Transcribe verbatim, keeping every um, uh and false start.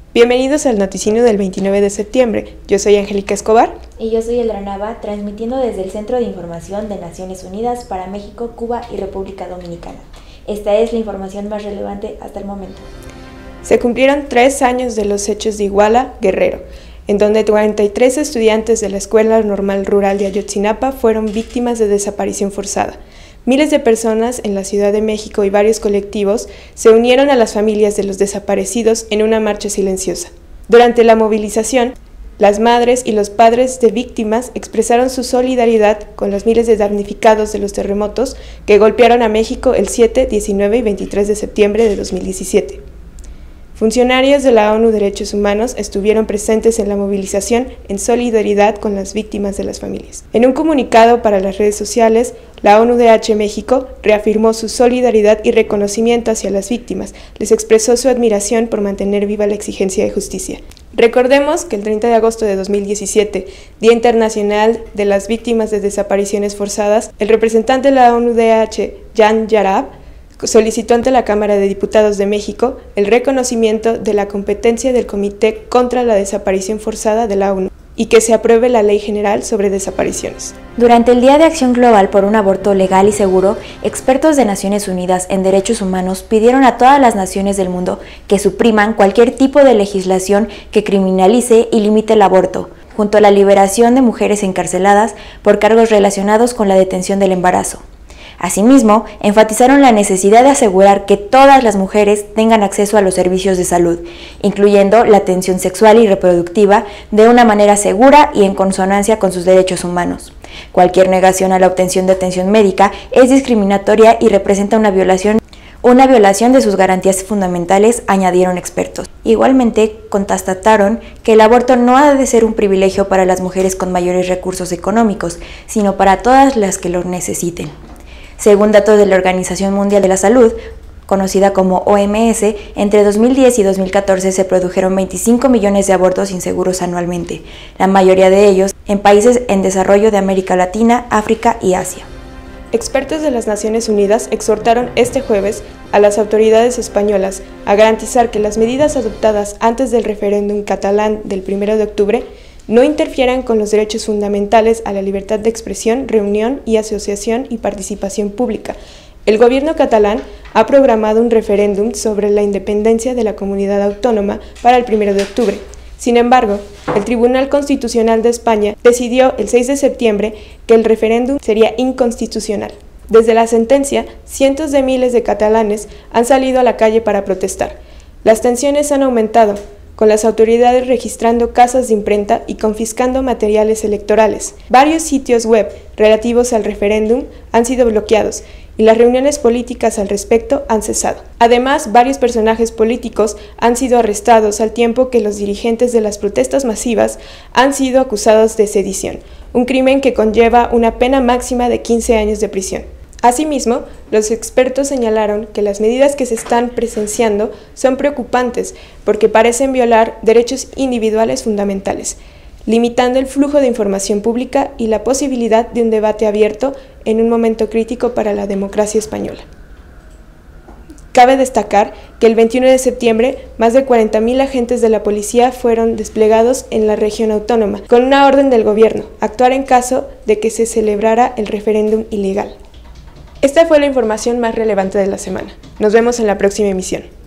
Bienvenidos al noticiero del veintinueve de septiembre. Yo soy Angélica Escobar. Y yo soy Elra Nava, transmitiendo desde el Centro de Información de Naciones Unidas para México, Cuba y República Dominicana. Esta es la información más relevante hasta el momento. Se cumplieron tres años de los hechos de Iguala, Guerrero, en donde cuarenta y tres estudiantes de la Escuela Normal Rural de Ayotzinapa fueron víctimas de desaparición forzada. Miles de personas en la Ciudad de México y varios colectivos se unieron a las familias de los desaparecidos en una marcha silenciosa. Durante la movilización, las madres y los padres de víctimas expresaron su solidaridad con los miles de damnificados de los terremotos que golpearon a México el siete, diecinueve y veintitrés de septiembre de dos mil diecisiete. Funcionarios de la ONU Derechos Humanos estuvieron presentes en la movilización en solidaridad con las víctimas de las familias. En un comunicado para las redes sociales, la ONU D H México reafirmó su solidaridad y reconocimiento hacia las víctimas, les expresó su admiración por mantener viva la exigencia de justicia. Recordemos que el treinta de agosto de dos mil diecisiete, Día Internacional de las Víctimas de Desapariciones Forzadas, el representante de la ONU D H, Jan Yarab, solicitó ante la Cámara de Diputados de México el reconocimiento de la competencia del Comité contra la Desaparición Forzada de la ONU y que se apruebe la Ley General sobre Desapariciones. Durante el Día de Acción Global por un Aborto Legal y Seguro, expertos de Naciones Unidas en Derechos Humanos pidieron a todas las naciones del mundo que supriman cualquier tipo de legislación que criminalice y limite el aborto, junto a la liberación de mujeres encarceladas por cargos relacionados con la detención del embarazo. Asimismo, enfatizaron la necesidad de asegurar que todas las mujeres tengan acceso a los servicios de salud, incluyendo la atención sexual y reproductiva, de una manera segura y en consonancia con sus derechos humanos. Cualquier negación a la obtención de atención médica es discriminatoria y representa una violación, una violación de sus garantías fundamentales, añadieron expertos. Igualmente, constataron que el aborto no ha de ser un privilegio para las mujeres con mayores recursos económicos, sino para todas las que lo necesiten. Según datos de la Organización Mundial de la Salud, conocida como O M S, entre dos mil diez y dos mil catorce se produjeron veinticinco millones de abortos inseguros anualmente, la mayoría de ellos en países en desarrollo de América Latina, África y Asia. Expertos de las Naciones Unidas exhortaron este jueves a las autoridades españolas a garantizar que las medidas adoptadas antes del referéndum catalán del primero de octubre no interfieran con los derechos fundamentales a la libertad de expresión, reunión y asociación y participación pública. El gobierno catalán ha programado un referéndum sobre la independencia de la comunidad autónoma para el primero de octubre. Sin embargo, el Tribunal Constitucional de España decidió el seis de septiembre que el referéndum sería inconstitucional. Desde la sentencia, cientos de miles de catalanes han salido a la calle para protestar. Las tensiones han aumentado, con las autoridades registrando casas de imprenta y confiscando materiales electorales. Varios sitios web relativos al referéndum han sido bloqueados y las reuniones políticas al respecto han cesado. Además, varios personajes políticos han sido arrestados al tiempo que los dirigentes de las protestas masivas han sido acusados de sedición, un crimen que conlleva una pena máxima de quince años de prisión. Asimismo, los expertos señalaron que las medidas que se están presenciando son preocupantes porque parecen violar derechos individuales fundamentales, limitando el flujo de información pública y la posibilidad de un debate abierto en un momento crítico para la democracia española. Cabe destacar que el veintiuno de septiembre, más de cuarenta mil agentes de la policía fueron desplegados en la región autónoma, con una orden del gobierno, actuar en caso de que se celebrara el referéndum ilegal. Esta fue la información más relevante de la semana. Nos vemos en la próxima emisión.